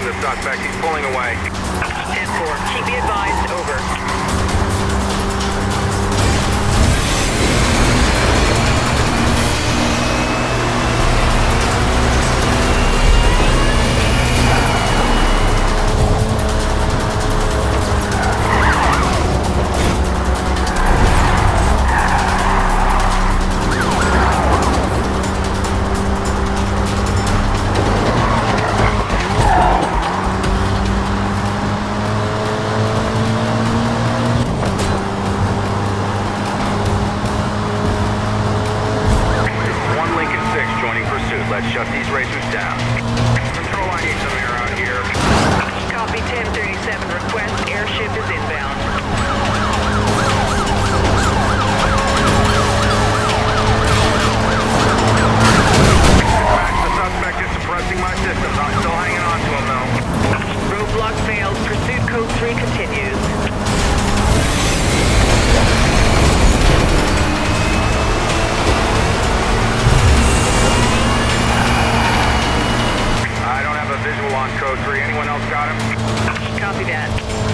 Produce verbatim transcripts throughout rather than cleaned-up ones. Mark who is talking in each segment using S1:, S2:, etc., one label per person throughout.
S1: the suspect. He's pulling away.
S2: ten four, keep me advised, over.
S1: Let's shut these racers down. Control, I need some air out here.
S2: Copy ten thirty-seven, request airship is inbound.
S1: Max, the suspect is suppressing my systems. I'm still hanging on to him, though.
S2: Roadblock failed. Pursuit code three continues.
S1: Visual on code three. Anyone else got him?
S2: Copy that.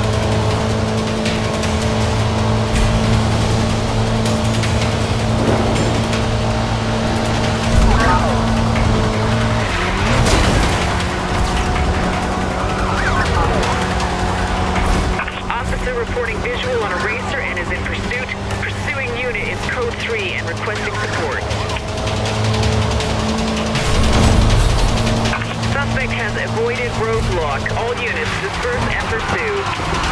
S2: Officer reporting visual on a racer and is in pursuit. Pursuing unit is code three and requesting support. Suspect has avoided roadblock. All units disperse and pursue.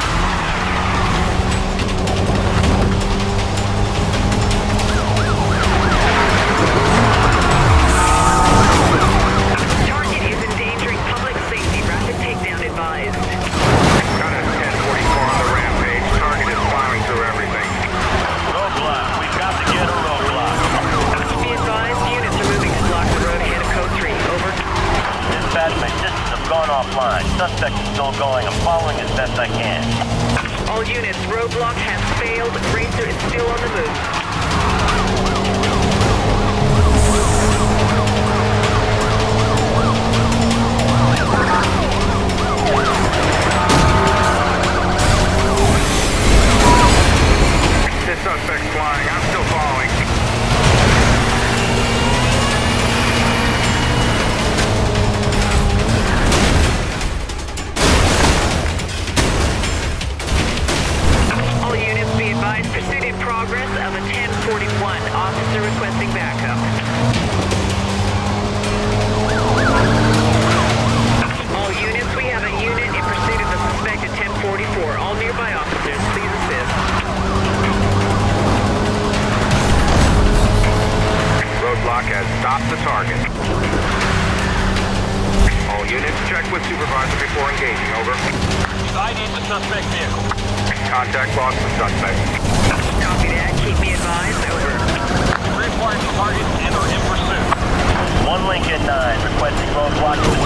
S2: Target is endangering public safety. Rapid takedown advised.
S1: Got a ten forty-four on the rampage. Target is plowing through everything.
S3: Roadblock. We've got to get a roadblock.
S2: Be advised, units are moving to block the road ahead of code three. Over.
S3: Dispatch, my systems have gone offline. Suspect is still going. I'm following as best I can.
S2: All units, roadblock has failed. Racer is still on the move.
S1: This suspect's flying. I'm still following. Pursuit in progress of a ten forty-one. Officer requesting backup. All units, we have a unit in pursuit of the suspect at ten forty-four. All nearby officers, please assist. Roadblock has stopped the target. All units, check with supervisor before engaging. Over.
S3: I need the suspect vehicle.
S1: Contact lost the suspect.
S2: Copy that. Keep me advised. Over.
S3: Required target and are in pursuit. One Lincoln nine requesting roadblock to the